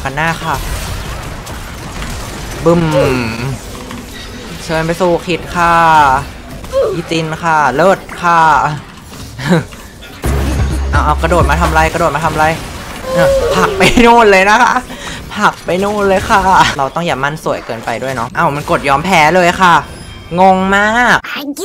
กันหน้าค่ะบึ้มเชิญไปสู่ขิดค่ะอีจินค่ะเลิศค่ะเอากระโดดมาทำไรกระโดดมาทำไรผักไปนู่นเลยนะคะผักไปนู่นเลยค่ะเราต้องอย่ามั่นสวยเกินไปด้วยเนาะมันกดยอมแพ้เลยค่ะงงมาก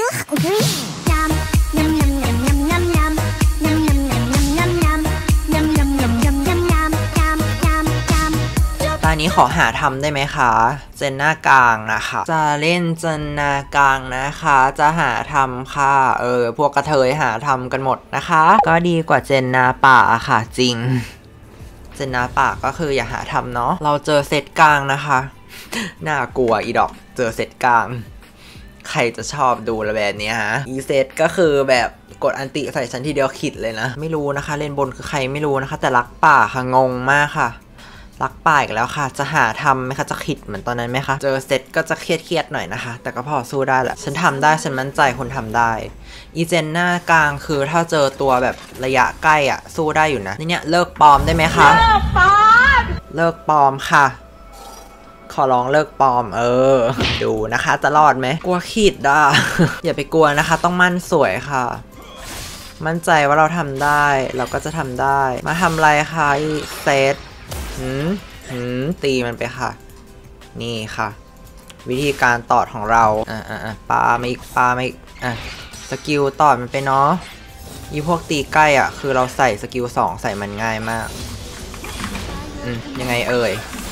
ตอนนี้ขอหาทำได้ไหมคะเจนหน้ากลางนะคะจะเล่นเจนหน้ากลางนะคะจะหาทำค่ะพวกกระเทยหาทำกันหมดนะคะก็ดีกว่าเจนหน้าป่าค่ะจริงเจนหน้าป่าก็คืออย่าหาทำเนาะเราเจอเซตกลางนะคะน่ากลัวอีดอกเจอเซตกลางใครจะชอบดูระแบบนี้ฮะอีเซตก็คือแบบกดอันติใส่ฉันทีเดียวขิดเลยนะไม่รู้นะคะเลนบนคือใครไม่รู้นะคะแต่รักป่าค่ะงงมากค่ะรักป่าอีกแล้วค่ะจะหาทำไหมคะจะขิดเหมือนตอนนั้นไหมคะเจอเซตก็จะเครียดหน่อยนะคะแต่ก็พอสู้ได้แหละฉันทำได้ฉันมั่นใจคนทำได้อีเจนหน้ากลางคือถ้าเจอตัวแบบระยะใกล้อ่ะสู้ได้อยู่นะเนี่ยเลิกปลอมได้ไหมคะเลิกปลอมค่ะขอร้องเลิกปลอมดูนะคะจะรอดไหมกลัวขิดอ่ะ อย่าไปกลัวนะคะต้องมั่นสวยค่ะมั่นใจว่าเราทำได้เราก็จะทำได้มาทำอะไรคะอีเซตตีมันไปค่ะนี่ค่ะวิธีการตอดของเราปามาอีกสกิลตอดมันไปเนาะยี่พวกตีใกล้คือเราใส่สกิล2ใส่มันง่ายมากยังไงเอ่ย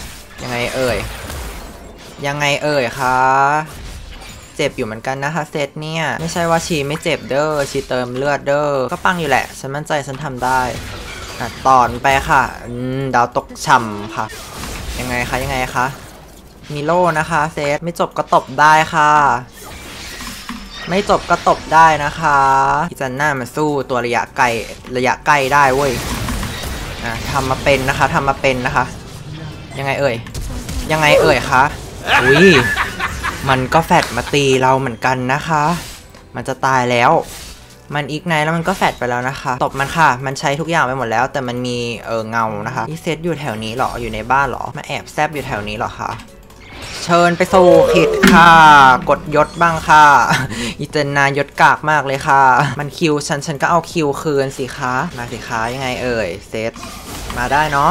คะเจ็บอยู่เหมือนกันนะคะเซตเนี่ยไม่ใช่ว่าชีไม่เจ็บเด้อชีเติมเลือดเด้อก็ปังอยู่แหละฉันมั่นใจฉันทำได้ตอนไปค่ะดาวตกฉ่ำค่ะยังไงคะมีโล่นะคะเซตไม่จบก็ตบได้ค่ะไม่จบก็ตบได้นะคะที่จันหน้ามาสู้ตัวระยะไกลได้เว้ยทำมาเป็นนะคะยังไงเอ่ยคะอุ้ยมันก็แฟดมาตีเราเหมือนกันนะคะมันจะตายแล้วมันอีกไนแล้วมันก็แฟดไปแล้วนะคะตบมันค่ะมันใช้ทุกอย่างไปหมดแล้วแต่มันมีเงานะคะที่เซตอยู่แถวนี้หรออยู่ในบ้านหรอมาแอบแซบอยู่แถวนี้หรอคะเชิญไปสู่ขิดค่ะกดยศบ้างค่ะอีเจนนายศกากมากเลยค่ะมันคิวฉันก็เอาคิวคืนสิคะมาสิคะยังไงเอ่ยเซตมาได้เนาะ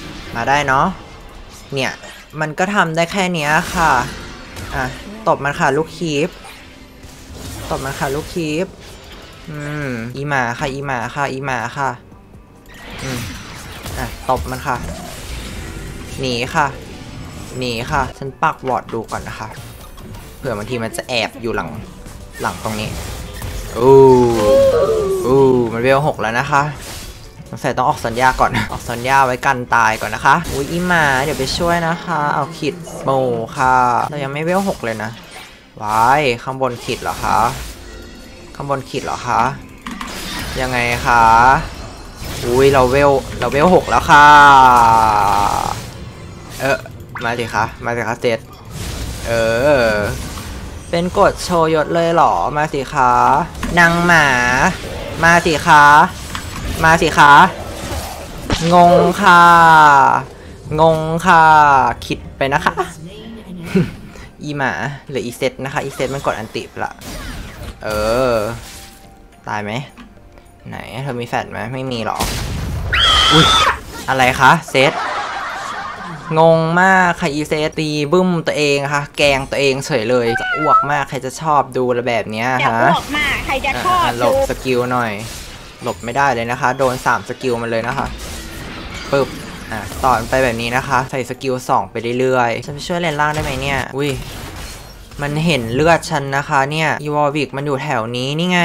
เนี่ยมันก็ทำได้แค่นี้ค่ะตบมันค่ะลูกคีปอีหมาค่ะตบมันค่ะหนีค่ะฉันปักวอร์ดดูก่อนนะคะเผื่อบางทีมันจะแอบอยู่หลังตรงนี้มันเวล6แล้วนะคะสงสัยต้องออกสัญญาก่อนออกสัญญาไว้กันตายก่อนนะคะอีหมาเดี๋ยวไปช่วยนะคะเอาขิดโมค่ะเรายังไม่เวล6เลยนะว้ายข้างบนขิดเหรอคะยังไงคะเราเวล6แล้วค่ะมาสิคะเซตเป็นกดโชว์ยศเลยเหรอมาสิคะนางหมามาสิคะงงค่ะคิดไปนะคะอีหมาหรืออีเซตนะคะอีเซตมันกดอันติละตายไหมไหนเธอมีแฟลชไหมไม่มีหรออุ้ยอะไรคะเซตงงมากค่ะอีเซตตีบึ้มตัวเองค่ะแกงตัวเองเฉยเลยจะอ้วกมากใครจะชอบดูระแบบนี้ฮะจะอ้วกมากใครจะชอบหลบสกิลหน่อยหลบไม่ได้เลยนะคะโดน3สกิลมันเลยนะคะปึ๊บต่อไปแบบนี้นะคะใส่สกิล2ไปเรื่อยๆฉันไปช่วยเลนล่างได้ไหมเนี่ยอุ้ยมันเห็นเลือดฉันนะคะเนี่ยอีวอร์วิกมันอยู่แถวนี้นี่ไง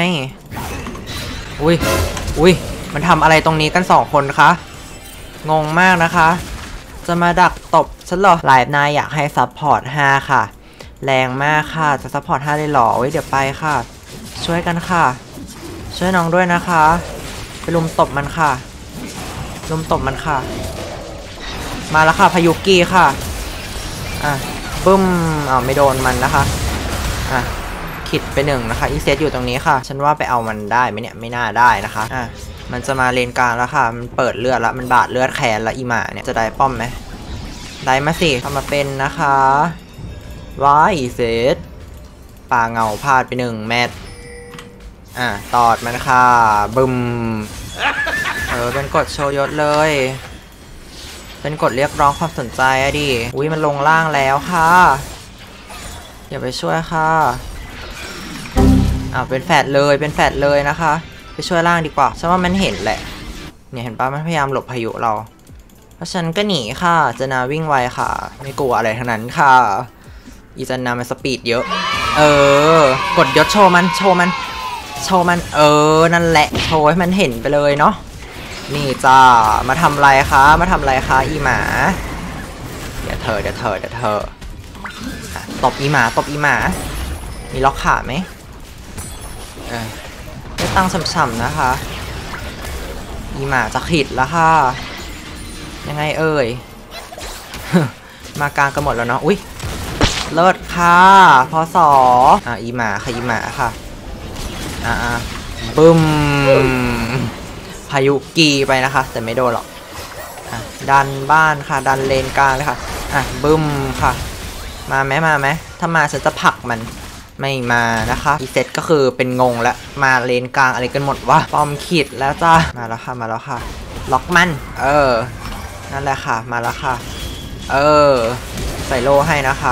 อุ้ยมันทำอะไรตรงนี้กัน2คนคะงงมากนะคะจะมาดักตบฉันเหรอไลฟ์นายอยากให้ซัพพอร์ต5ค่ะแรงมากค่ะจะซัพพอร์ต5เลยเหรอเดี๋ยวไปค่ะช่วยกันค่ะช่วยน้องด้วยนะคะไปลุมตบมันค่ะมาแล้วค่ะพายุกี้ค่ะบึ้มไม่โดนมันนะคะขิดไป1นะคะอีเซตอยู่ตรงนี้ค่ะฉันว่าไปเอามันได้ไหมเนี่ยไม่น่าได้นะคะมันจะมาเลนกลางแล้วค่ะมันเปิดเลือดแล้วมันบาดเลือดแขนแล้วอีหมาเนี่ยจะได้ป้อมไหมได้มาสิทำมาเป็นนะคะว้ายเสร็จปลาเงาพลาดไป1 เม็ดตอดมันค่ะบึมเป็นกฎโชว์ยศเลยเป็นกฎเรียกร้องความสนใจอะดิอุ้ยมันลงล่างแล้วค่ะอย่าไปช่วยค่ะเป็นแฟดเลยนะคะไปช่วยล่างดีกว่าฉันว่ามันเห็นแหละเนี่ยเห็นปะมันพยายามหลบพายุเราเพราะฉันก็หนีค่ะเจนาวิ่งไวค่ะไม่กลัวอะไรทั้งนั้นค่ะอีเจนามันสปีดเยอะกดยศโชว์มันนั่นแหละโชว์ให้มันเห็นไปเลยเนาะนี่จ้ามาทำอะไรคะอีหมาเดี๋ยวเธอตบอีหมามีล็อกขาไหมได้ตั้งฉ่ำๆนะคะอีหมาจะขิดแล้วค่ะยังไงเอ่ย มากลางกันหมดแล้วเนาะอุ้ยเลิศค่ะพอสออีหมาค่ะบึ้มพายุกีไปนะคะแต่ไม่โดนหรอกดันบ้านค่ะดันเลนกลางเลยค่ะบึ้มค่ะมาไหมถ้ามาฉันจะผลักมันไม่มานะคะอีเซตก็คือเป็นงงแล้วมาเลนกลางอะไรกันหมดวะปอมขีดแล้วจ้ามาแล้วค่ะล็อกมันนั่นแหละค่ะมาแล้วค่ะใส่โล่ให้นะคะ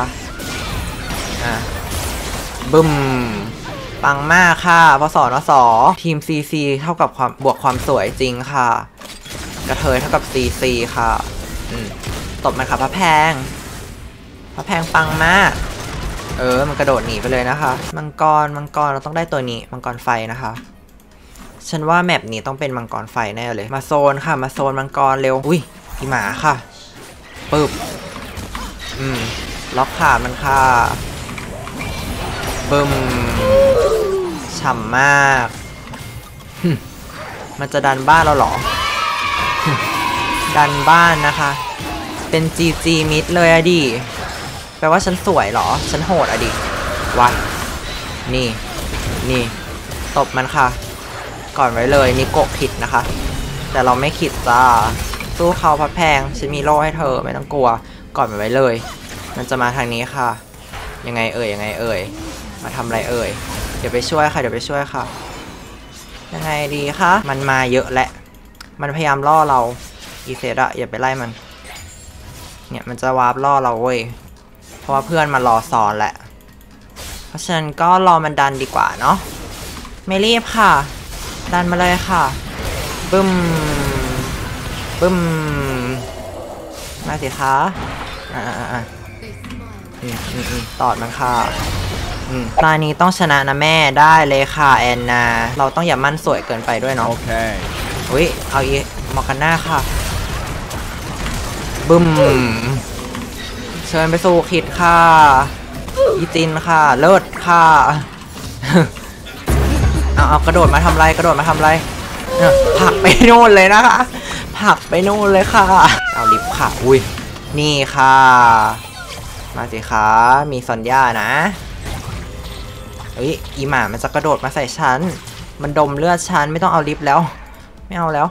บึ้มปังมากค่ะพอสอนทีม CC เท่ากับบวกความสวยจริงค่ะกระเทยเท่ากับ CC ค่ะตบมันค่ะพระแพงปังมากมันกระโดดหนีไปเลยนะคะมังกรเราต้องได้ตัวนี้มังกรไฟนะคะฉันว่าแมปนี้ต้องเป็นมังกรไฟแน่เลยมาโซนค่ะมาโซนมังกรเร็วอุ้ยพี่หมาค่ะปึ๊บล็อกขามันค่ะบึ้มฉ่ำมากมันจะดันบ้านเราเหรอ ดันบ้านนะคะเป็น GG มิดเลยอะดิแปลว่าฉันสวยเหรอฉันโหดอะดิวะนี่ตบมันค่ะก่อนไว้เลยนิโกะขิดนะคะแต่เราไม่ขิดจ้าสู้เขาพัดแพงฉันมีโล่ให้เธอไม่ต้องกลัวก่อนไว้เลยมันจะมาทางนี้ค่ะยังไงเอ่ยมาทำอะไรเอ่ยเดี๋ยวไปช่วยค่ะยังไงดีคะมันมาเยอะแหละมันพยายามล่อเราอีเซตอะอย่าไปไล่มันเนี่ยมันจะวาร์ปล่อเราเว้ยเพราะว่าเพื่อนมารอซ้อนแหละเพราะฉะนั้นก็รอมันดันดีกว่าเนาะไม่รีบค่ะดันมาเลยค่ะบึ้มมาสิคะตอดมันค่ะตานี้ต้องชนะนะแม่ได้เลยค่ะแอนนาเราต้องอย่ามั่นสวยเกินไปด้วยเนาะโอเคอุ้ยเอาอีมอร์กาน่าค่ะบึ้มเชิญไปสู่ขิดค่ะอีจินค่ะเลิศค่ะเอากระโดดมาทำไรผลักไปโน่นเลยนะคะผลักไปโน่นเลยค่ะเอาลิฟต์ค่ะอุ้ยนี่ค่ะมาสิคะมีซอนย่านะอีหมามันจะกระโดดมาใส่ฉันมันดมเลือดฉันไม่ต้องเอาลิฟต์แล้วไม่เอาแล้ว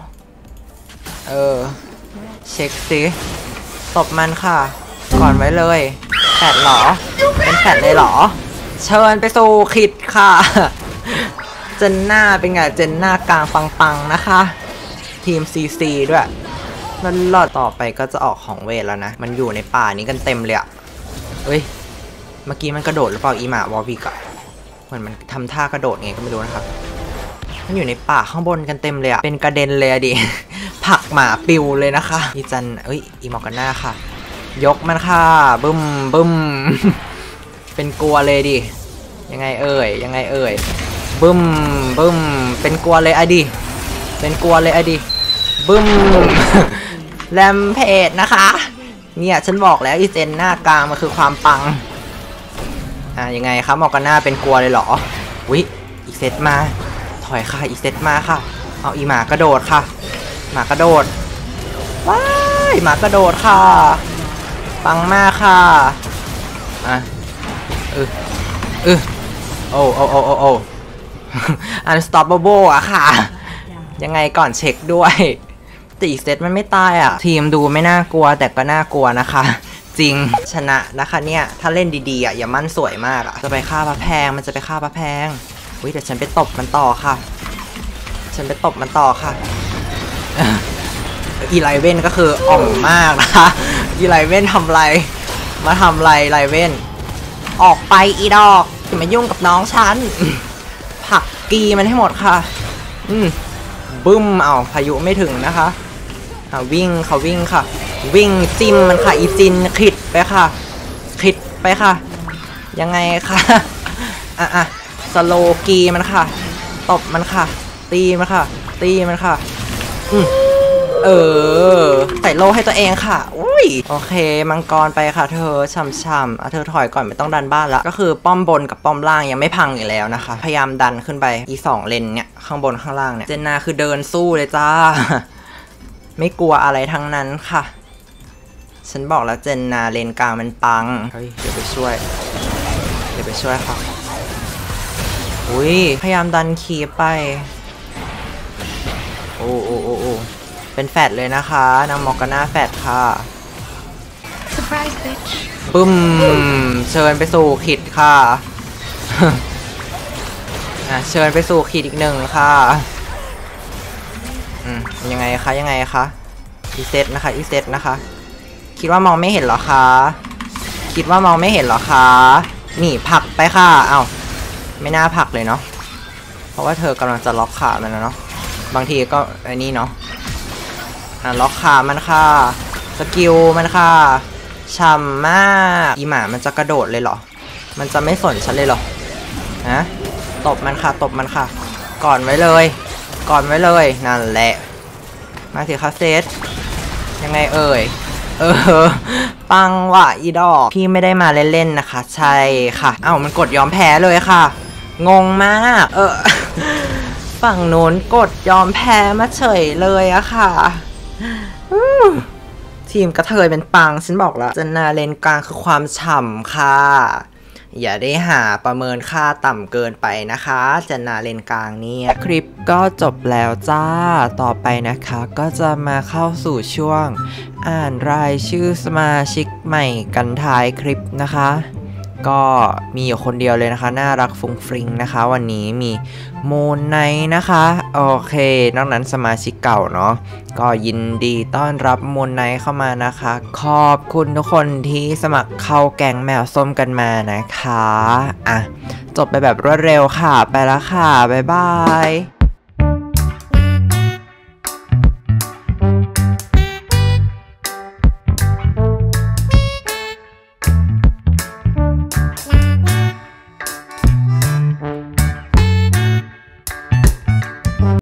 เช็คสิตบมันค่ะก่อนไว้เลยแฟดหรอเป็นแฟดเลยหรอเชิญไปสู่ขิดค่ะเจนหน้าเป็นไงเจนหน้ากลางปังๆนะคะทีม CC ด้วยแล้วรอดต่อไปก็จะออกของเวทแล้วนะมันอยู่ในป่านี้กันเต็มเลยอะเมื่อกี้มันกระโดดหรือเปล่าอีหมาวอวิกอะเหมือนมันทำท่ากระโดดไงก็ไม่รู้นะครับมันอยู่ในป่าข้างบนกันเต็มเลยอะเป็นกระเด็นเลยอะดิ ผักหมาปิวเลยนะคะอีจันอีมอร์กาน่าค่ะยกมันค่ะบึ้มเป็นกลัวเลยดิยังไงเอ่ยบึ้มเป็นกลัวเลยอะดิบึ้ม แรมเพจนะคะเนี่ยฉันบอกแล้วอีเจนหน้ากลางมันคือความปังยังไงครับมอร์กาน่าเป็นกลัวเลยเหรออีเซตมาถอยค่ะอีเซตมาค่ะเอาอีหมากระโดดค่ะหมากระโดดว้ายหมากระโดดค่ะปังมากค่ะโอ้ unstoppable อะค่ะยังไงก่อนเช็คด้วยแต่อีกเซตมันไม่ตายอ่ะทีมดูไม่น่ากลัวแต่ก็น่ากลัวนะคะจริงชนะนะคะเนี่ยถ้าเล่นดีๆอ่ะอย่ามั่นสวยมากอ่ะจะไปฆ่าพระแพงมันจะไปฆ่าพระแพงอุ้ยแต่ฉันไปตบมันต่อค่ะฉันไปตบมันต่อค่ะอีไลเว่นก็คืออ่อมมากนะคะอีไลเว่นทำไรมาทำไรไลเว่นออกไปอีดอกอย่ามายุ่งกับน้องฉันผักกีมันให้หมดค่ะบึ้มเอาพายุไม่ถึงนะคะวิ่งค่ะวิ่งค่ะวิ่งจิ้มมันค่ะอีจินขิดไปค่ะขิดไปค่ะยังไงคะสโลกีมันค่ะตบมันค่ะตีมันค่ะตีมันค่ะใส่โลให้ตัวเองค่ะอุ้ยโอเคมังกรไปค่ะเธอช่ำๆเธอถอยก่อนไม่ต้องดันบ้านแล้วก็คือป้อมบนกับป้อมล่างยังไม่พังอยู่แล้วนะคะพยายามดันขึ้นไปอี2 เลนเนี่ยข้างบนข้างล่างเนี่ยเจนนาคือเดินสู้เลยจ้าไม่กลัวอะไรทั้งนั้นค่ะฉันบอกแล้วเจนนาเลนกลางมันปังเฮ้ยเดี๋ยวไปช่วยค่ะอุ้ยพยายามดันคีบไปโอ้เป็นแฟดเลยนะคะนางมอกกาน่าแฟดค่ะ Surprise bitch ปึ้มเชิญไปสู่ขิดค่ะ เชิญไปสู่ขิดอีก1ค่ะยังไงคะอีเซตนะคะคิดว่ามองไม่เห็นเหรอคะนี่ผลักไปค่ะไม่น่าผลักเลยเนาะเพราะว่าเธอกำลังจะล็อกขามันนะเนาะบางทีก็ไอ้นี่เนาะล็อกขามันค่ะสกิลมันค่ะช่ำมากอีหมามันจะกระโดดเลยเหรอมันจะไม่สนฉันเลยเหรอตบมันค่ะก่อนไว้เลยนั่นแหละมาสิคะเซตยังไงเอ่ยปังว่ะอีดอกพี่ไม่ได้มาเล่นๆนะคะใช่ค่ะมันกดยอมแพ้เลยค่ะงงมากฝั่งโน้นกดยอมแพ้มาเฉยเลยอะค่ะทีมกระเทยเป็นปังฉันบอกแล้วเจนนาเลนกลางคือความฉ่ำค่ะอย่าได้หาประเมินค่าต่ำเกินไปนะคะเจนนาเลนกลางเนี่ยคลิปก็จบแล้วจ้าต่อไปนะคะก็จะมาเข้าสู่ช่วงอ่านรายชื่อสมาชิกใหม่กันท้ายคลิปนะคะก็มีอยู่คนเดียวเลยนะคะน่ารักฟุ้งฟริ้งนะคะวันนี้มีโมนไนนะคะโอเคนอกนั้นสมาชิกเก่าเนาะก็ยินดีต้อนรับโมนไนเข้ามานะคะขอบคุณทุกคนที่สมัครเข้าแก๊งแมวส้มกันมานะคะจบไปแบบรวดเร็วค่ะไปแล้วค่ะบ๊ายบาย